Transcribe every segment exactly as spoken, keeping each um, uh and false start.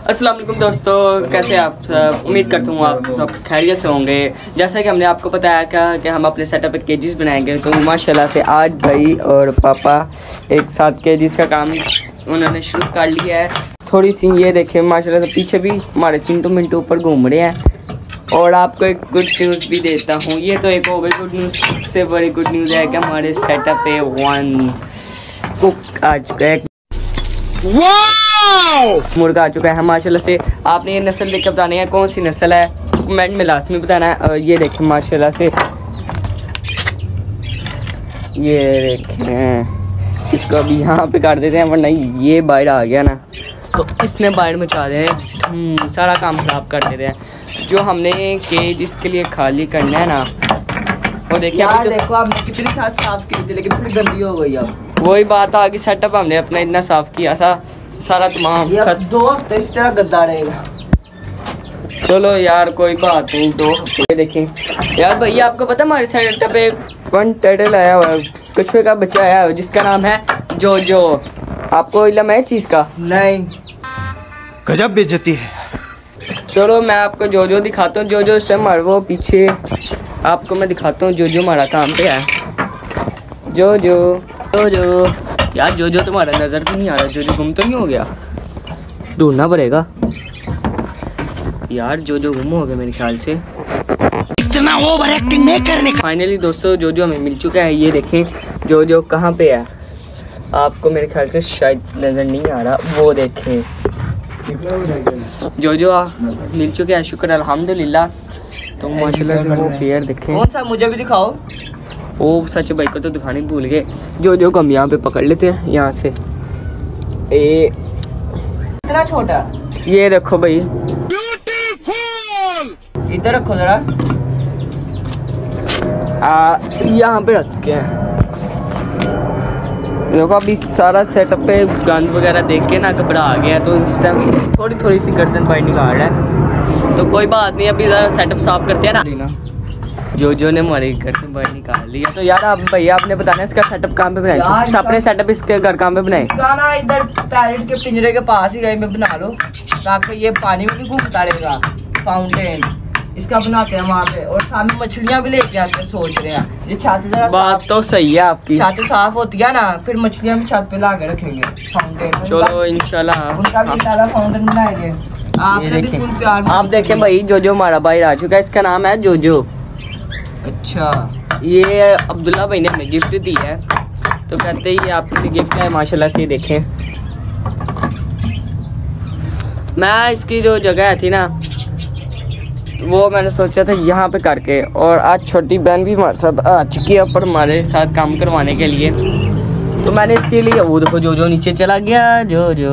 अस्सलाम वालेकुम दोस्तों, कैसे आप सब? उम्मीद करता हूँ आप सब खैरियत से होंगे। जैसा कि हमने आपको बताया था कि हम अपने सेटअप पे केजीज बनाएंगे, तो माशाल्लाह से आज भाई और पापा एक साथ केजीज का काम उन्होंने शुरू कर लिया है। थोड़ी सी ये देखें माशाल्लाह से पीछे भी हमारे चिंटू मिंटू ऊपर घूम रहे हैं। और आपको एक गुड न्यूज़ भी देता हूँ। ये तो एक हो गई गुड न्यूज़, इससे बड़ी गुड न्यूज़ है कि हमारे सेटअप पे वन कुक आ चुका है, मुर्गा आ चुका है माशाल्लाह से। आपने ये नस्ल देख के बतानी है कौन सी नस्ल है, कमेंट में लास्ट में बताना है। और ये देखें माशाल्लाह से, ये देखें, इसको अभी यहाँ पे काट देते हैं वरना ये बाहर आ गया ना तो इसने बाहर मचा दे, सारा काम खराब कर देते हैं। जो हमने केज इसके लिए खाली करना है ना, वो देखिए यार तो देखो आप कितनी साथ साफ की थी लेकिन फिर गंदी हो गई। अब वही बात आ गई, सेटअप हमने अपना इतना साफ किया था, सारा तमाम दो हफ्ते इस तरह गंदा रहेगा। चलो यार कोई बात नहीं, दो हफ्ते देखें। यार भैया आपको पता हमारे सेटअप पे वन टर्टल आया हुआ है, कुछ का बच्चा आया हुआ जिसका नाम है जो जो। आपको इल्म है चीज़ का? नहीं। गजब बेइज्जती है। चलो मैं आपको जो जो दिखाता हूँ, जो जो इस टाइम मार वो पीछे आपको मैं दिखाता हूँ जो जो हमारा काम पे है। जो जो जो जो यार जो जो तुम्हारा नज़र तो नहीं आ रहा, जो जो गुम तो नहीं हो गया? ढूंढना पड़ेगा यार, जो जो गुम हो गया मेरे ख्याल से। इतना ओवर एक्टिंग नहीं करने का। फाइनली दोस्तों जो जो हमें मिल चुका है। ये देखें जो जो कहाँ पे है, आपको मेरे ख्याल से शायद नज़र नहीं आ रहा, वो देखें जो जो मिल चुके हैं, शुक्र अल्हम्दुलिल्लाह। तो माशाल्लाह से वो पेयर देखें। कौन सा मुझे भी दिखाओ। ओ सच भाई को तो दिखाने भूल गए। जो जो को हम यहाँ पे पकड़ लेते हैं यहाँ से। ए इतना छोटा, ये देखो भाई, इधर रखो जरा। आ यहाँ पे रखे हैं। देखो अभी सारा सेटअप पे गंद वगैरह देख के ना घबरा गया, तो इस टाइम थोड़ी थोड़ी सी गर्दन बाहर निकाल रहा है। तो कोई बात नहीं, अभी ज़रा सेटअप साफ करते हैं ना। जो जो ने हमारे घर से बाहर निकाल लिया। तो यार आप भैया आपने बताना इसका सेटअप कहाँ पे बनाए? अपने सेटअप इसके घर कहाँ पे बनाए? इसका ना इधर पैरेट के पिंजरे के पास ही गए में बना लो, ताकि ये पानी में भी घूमता रहेगा। फाउंटेन इसका बनाते हैं वहाँ पे, और सामने मछलियाँ भी लेके आते हैं। सोच रहे हैं ये छत जरा बात तो सही है आपकी, छत साफ होती है ना, फिर मछलियाँ भी छत पे ला के रखेंगे फाउंटेन। चलो इंशाल्लाह उनका भी सारा फाउंटेन बनाएंगे। आपने भी फुल प्यार। आप देखें भाई जो जो हमारा भाई आ चुका है, इसका नाम है जो जो। अच्छा, ये अब्दुल्ला भाई ने हमें गिफ्ट दी है, तो कहते ही आपके लिए गिफ्ट है माशाल्लाह से। देखें मैं इसकी जो जगह थी ना, वो मैंने सोचा था यहाँ पे करके, और आज छोटी बहन भी हमारे साथ आ चुकी है पर हमारे साथ काम करवाने के लिए। तो मैंने इसके लिए वो देखो जो जो नीचे चला गया। जो जो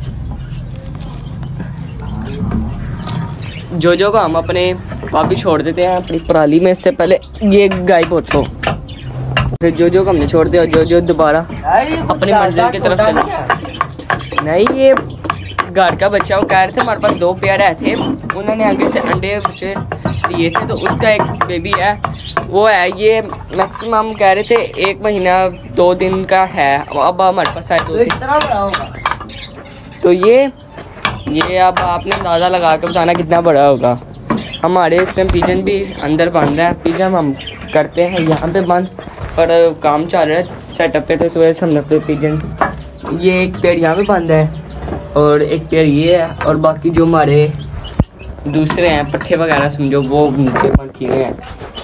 जो जो को हम अपने वापिस छोड़ देते हैं अपनी पराली में, इससे पहले ये गायब हो। तो फिर जो जो को हमने छोड़ दिया, जो जो दोबारा अपनी मंजिल की तरफ चला। नहीं ये घर का बच्चा, वो कह रहे थे हमारे पास दो पेयर आए थे, उन्होंने आगे से अंडे बच्चे दिए थे, तो उसका एक बेबी है वो है। ये मैक्सिमम कह रहे थे एक महीना दो दिन का है, अब हमारे पास आए दो दिन। तो ये ये अब आपने अंदाज़ा लगा के बताना कितना बड़ा होगा। हमारे इस टाइम पिजन भी अंदर बंद है, पिजन हम करते हैं यहाँ पे बंद, पर काम चल रहा है सेटअप पे, तो इस वजह से हमने अपने पिजन, ये एक पेड़ यहाँ पे बंद है और एक पेड़ ये है, और बाकी जो हमारे दूसरे हैं पट्टे वगैरह समझो वो नीचे बंद किए हैं।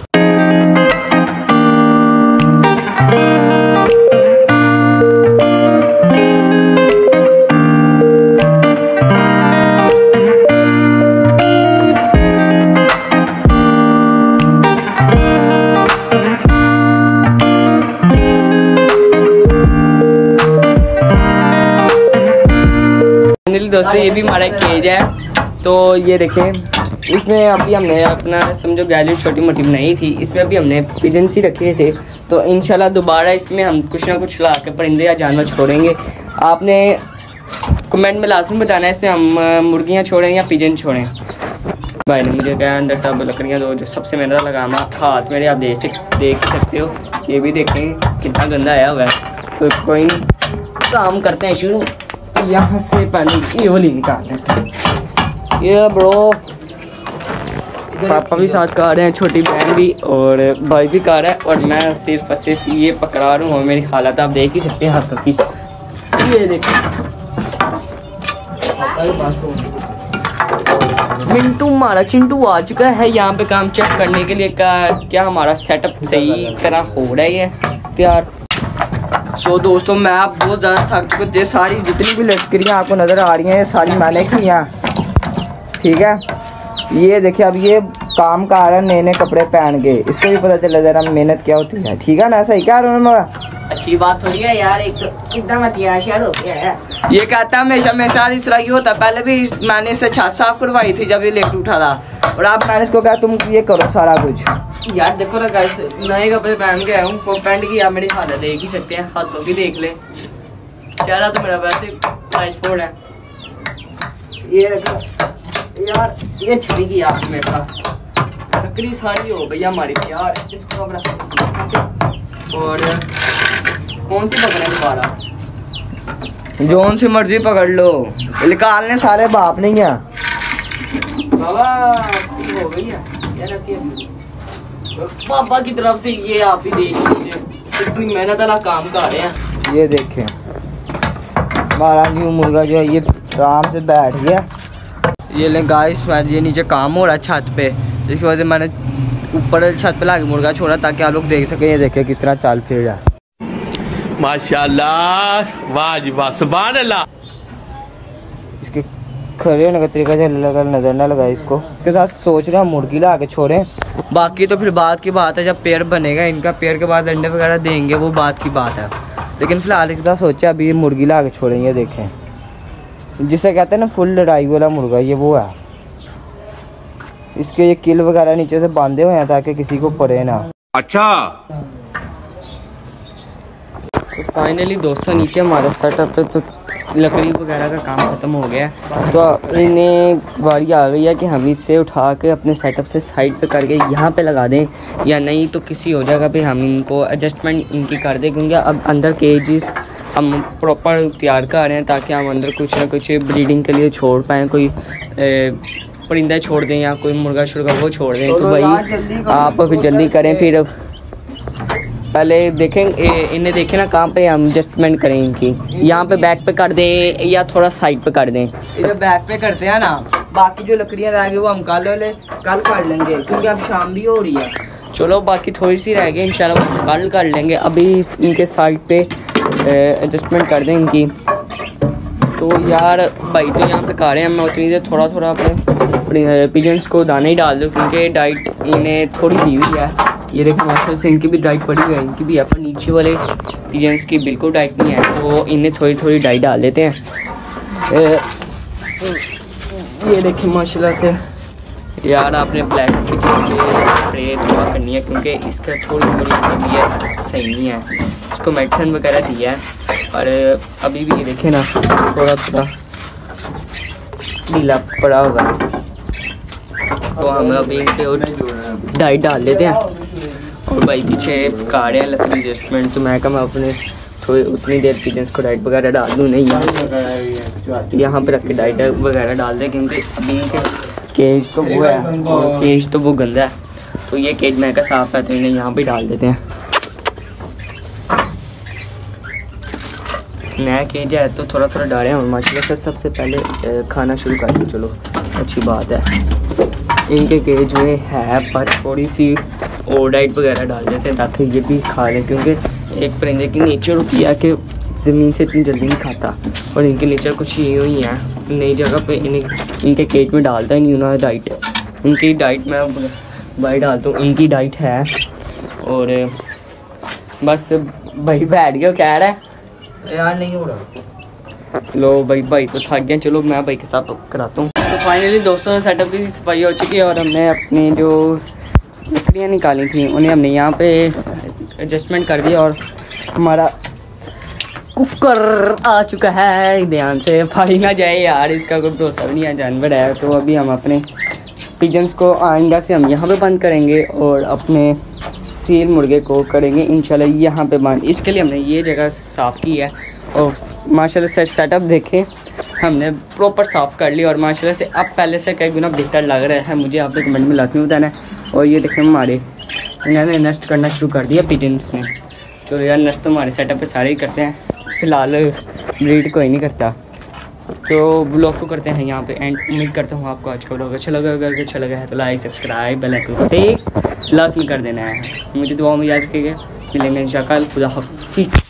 दोस्तों ये भी हमारा केज है। तो ये देखें इसमें अभी हमने अपना समझो गैलरी छोटी मोटी बनाई थी, इसमें अभी हमने पिजन्स ही रखे थे। तो इंशाल्लाह दोबारा इसमें हम कुछ ना कुछ ला के परिंदे या जानवर छोड़ेंगे। आपने कमेंट में लाजमी बताना है इसमें हम मुर्गियाँ छोड़ें या पिजन छोड़ें। भाई ने मुझे कहा अंदर सब लकड़ियाँ दो, जो सबसे मेहनत लगाना हाथ मेरे, आप देख सक देख सकते हो। ये भी देखें कितना गंदा आया हुआ है। तो कोई काम करते हैं शुरू। यहाँ से पहले ये वाली निकाल लेते हैं। ये ब्रो पापा भी साथ खा रहे हैं, छोटी बहन भी और भाई भी खा रहा है, और मैं सिर्फ सिर्फ ये पकड़ा रहा हूँ। और मेरी हालत आप देख ही सकते हैं हाथों की। ये देखो मिंटू हमारा चिंटू आ चुका है यहाँ पे काम चेक करने के लिए का क्या हमारा सेटअप सही तरह हो रहा है तैयार। सो दोस्तों मैं आप बहुत ज़्यादा थक चुके थे। सारी जितनी भी लश्करियाँ आपको नज़र आ रही हैं सारी मैंने की हैं, ठीक है। ये देखिए अब ये काम कर रहा है नए नए कपड़े पहन के, इसको भी पता चला जरा मेहनत क्या होती है, ठीक है ना। सही क्या रहा अच्छी बात हो रही है यार, एक तो कितना मतियाशर हो गया है। ये कहता है हमेशा मेरे साथ इस तरह ही होता। पहले भी इस, मैंने इससे छत साफ करवाई थी जब ये लेट उठा था, और अब मैंने इसको कहा तुम ये करो सारा कुछ। यार देखो ना गाइस, नए कपड़े पहन के आया हूँ, वो पैंट की आप मेरी हालत देख ही सकते हैं, हाथों की देख ले, चेहरा तो मेरा वैसे लाइट फोड़ है। ये देखो यार, ये छड़ी की यार मेरे पास लकड़ी सारी हो भैया हमारी यार, इसको अब रख। और कौन सी पकड़े दोबारा, जोन सी मर्जी पकड़ लो, निकालने सारे बाप नहीं है बाबा। हो गई है क्या रखी है पापा की तरफ से, ये आप ही देख लीजिए कितनी मेहनत वाला काम कर रहे हैं। ये देखें हमारा न्यू मुर्गा जो है ये आराम से बैठ गया। ये ले गाइस, ये नीचे काम हो रहा है छत पे, जिसकी वजह से मैंने ऊपर छत पे लाके मुर्गा छोड़ा ताकि आप लोग देख सकें। ये देखें किस तरह चाल फिर रहा है, माशाल्लाह, वाह जी वाह, सुभान अल्लाह। इसके खड़े होने का तरीका लगा नजर ना लगा इसको। इसके साथ सोच रहा मुर्गी ला के छोड़ें, बाकी तो फिर बात की बात है, जब पेड़ बनेगा इनका, पेड़ के बाद अंडे वगैरह देंगे वो बात की बात है। लेकिन फिलहाल इसके साथ सोचा अभी मुर्गी ला के छोड़ेंगे। देखें जिसे कहते हैं ना फुल लड़ाई वाला मुर्गा, ये वो है। इसके ये किल वगैरह नीचे से बांधे हुए हैं ताकि किसी को पड़े ना। अच्छा तो फाइनली दोस्तों नीचे हमारे सेटअप पे तो लकड़ी वगैरह का काम ख़त्म हो गया, तो इन्हें बारी आ गई है कि हम इसे उठा के अपने सेटअप से साइड पे करके यहाँ पे लगा दें, या नहीं तो किसी हो जगह पे हम इनको एडजस्टमेंट इनकी कर दें। क्योंकि अब अंदर केजेस हम प्रॉपर तैयार कर रहे हैं ताकि हम अंदर कुछ ना कुछ ब्रीडिंग के लिए छोड़ पाएँ, कोई परिंदा छोड़ दें या कोई मुर्गा शुर्गा वो छोड़ दें। तो भाई आप फिर जल्दी करें, फिर पहले देखें इन्हें देखें ना कहाँ पे हम एडजस्टमेंट करें इनकी, यहाँ पे बैक पे कर दें या थोड़ा साइड पे कर दें। इधर बैक पे करते हैं ना, बाकी जो लकड़ियाँ रह गई वो हम कल ले कल कर लेंगे क्योंकि अब शाम भी हो रही है। चलो बाकी थोड़ी सी रह गई इंशाल्लाह कल कर लेंगे, अभी इनके साइड पे एडजस्टमेंट कर दें इनकी। तो यार भाई तो यहाँ पे खा रहे हैं, मैं उतनी देर थोड़ा थोड़ा अपने पिजन्स को दाने ही डाल दूँ क्योंकि डाइट इन्हें थोड़ी दी हुई है। ये देखो माशाल्लाह से इनकी भी डाइट पड़ी हुई है, इनकी भी है, पर नीचे वाले पिजन्स की बिल्कुल डाइट नहीं है, तो इन्हें थोड़ी थोड़ी डाइट डाल देते हैं। ए, ये देखिए माशाल्लाह से यार आपने ब्लैक की स्प्रे दुआ करनी है क्योंकि इसका थोड़ी थोड़ी तबीयत सही नहीं है, इसको मेडिसिन वगैरह दी है, और अभी भी ये देखें ना थोड़ा थोड़ा ढीला पड़ा हुआ है, तो हम अभी इनके और डाइट डाल लेते हैं। और भाई पीछे कार है लकड़ी एडजस्टमेंट, तो मैं कहा मैं अपने थोड़ी उतनी देर पिजन्स को डाइट वगैरह डाल दूँ, नहीं यहाँ पे रख के डाइट वगैरह डाल दें क्योंकि अभी इनके केज तो वो है और केज तो वो गंदा है, तो ये केज मैं का साफ है तो इन्हें यहाँ पे डाल देते हैं। नया केज है तो थोड़ा थोड़ा डालें और माशाल्लाह से सबसे पहले खाना शुरू कर दो, चलो अच्छी बात है। इनके केज में है पर थोड़ी सी और डाइट वगैरह डाल देते हैं ताकि ये भी खा लें, क्योंकि एक परिंदे की नेचर होती है कि ज़मीन से इतनी जल्दी नहीं खाता, और इनके नेचर कुछ ये ही है, नई जगह पे इन्हें इनके केज में डालता ही नहीं उन्होंने डाइट। इनकी डाइट मैं भाई डालता हूँ, इनकी डाइट है। और बस भाई बैठ गया कह रहा है यार नहीं हो रहा। लो भाई भाई तो थक गया, चलो मैं भाई के साथ कराता हूँ। तो फाइनली दोस्तों सेटअप की सफाई हो चुकी है और हमने अपनी जो लकड़ियाँ निकाली थी उन्हें हमने यहाँ पे एडजस्टमेंट कर दिया, और हमारा कुकर आ चुका है। ध्यान से फाड़ी ना जाए यार, इसका कोई भरोसा भी नहीं है, जानवर है। तो अभी हम अपने पिजन्स को आइंदा से हम यहाँ पे बंद करेंगे और अपने सील मुर्गे को करेंगे इंशाल्लाह यहाँ पे बंद। इसके लिए हमने ये जगह साफ़ की है और माशाल्लाह से सेटअप देखें, हमने प्रॉपर साफ़ कर लिया और माशाल्लाह से अब पहले से कई गुना बेहतर लग रहा है मुझे। आप लोग कमेंट में लाजमी बताना है। और ये देखें हमारे इन्होंने नस्ट करना शुरू कर दिया पिजन्स ने। चलो यार नस्ट तो हमारे सेटअप पे सारे ही करते हैं, फ़िलहाल ब्रीड कोई नहीं करता। तो ब्लॉग को करते हैं यहाँ पे एंड। उम्मीद करता हूँ आपको आज का ब्लॉग अच्छा लगा। अगर अच्छा लगा है तो लाइक सब्सक्राइब बेल आइकन पे लास्ट में कर देना है। मुझे दुआ में याद रखिएगा। मिलेंगे इंशाअल्लाह। खुदा हाफिज़।